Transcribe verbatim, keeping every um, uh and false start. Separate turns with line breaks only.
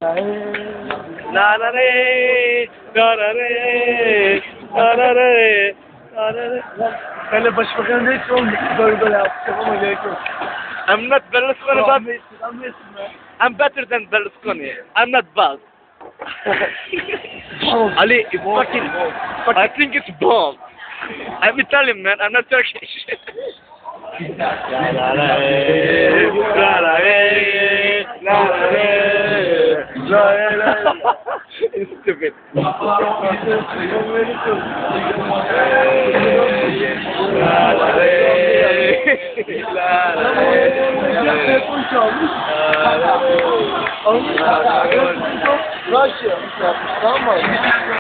La la re, la la re, la la re, la la re.
Böyle başbakanın neyse oğlum böyle böyle yapacak ama gerek yok.
I'm not Berlusconi, but
Anlıyorsun, anlıyorsun be.
I'm better than Berlusconi. I'm not bald.
Bald.
Ali, it's fucking. I think it's bald. I'm Italian, man. I'm not Turkish. La la la re, la la re, la la re, la la la. It's stupid. La la re, la la re.
Telefon çalmış. Almış. Rusya. Tamam mı?